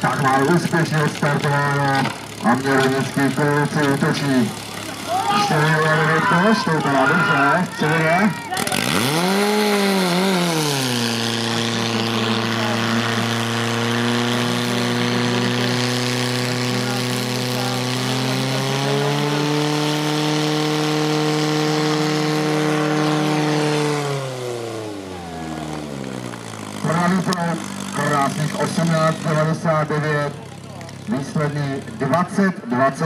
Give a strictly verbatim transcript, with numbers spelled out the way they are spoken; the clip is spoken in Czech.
Tak má úspěšně odstartováno a měrnický kluci útočí. čtyři nula devět koš, to vypadá dobře, co bude? Pravý proud, krásných osmnáct devadesát devět, výsledný dvacet dvacet.